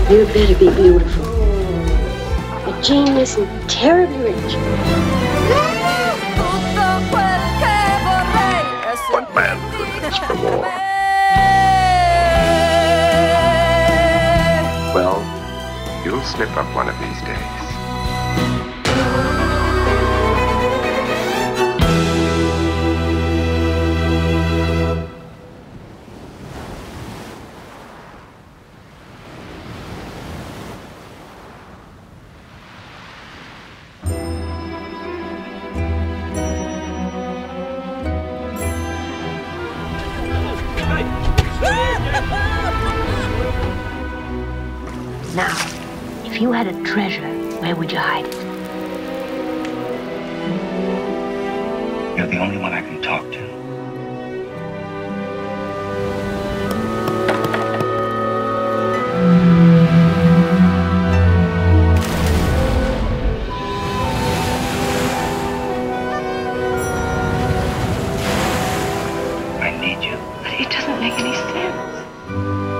You better be beautiful, a genius and terribly rich. What man could wish for more? Well, you'll slip up one of these days. Now, if you had a treasure, where would you hide it? You're the only one I can talk to. I need you. But it doesn't make any sense.